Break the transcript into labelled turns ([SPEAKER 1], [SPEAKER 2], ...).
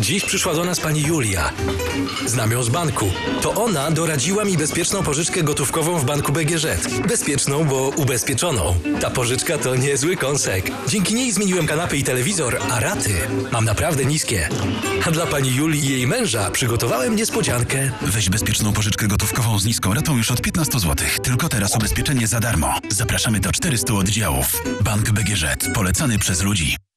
[SPEAKER 1] Dziś przyszła do nas pani Julia. Znam ją z banku. To ona doradziła mi bezpieczną pożyczkę gotówkową w banku BGŻ. Bezpieczną, bo ubezpieczoną. Ta pożyczka to niezły kąsek. Dzięki niej zmieniłem kanapę i telewizor, a raty mam naprawdę niskie. A dla pani Julii i jej męża przygotowałem niespodziankę.
[SPEAKER 2] Weź bezpieczną pożyczkę gotówkową z niską ratą już od 15 zł. Tylko teraz ubezpieczenie za darmo. Zapraszamy do 400 oddziałów. Bank BGŻ. Polecany przez ludzi.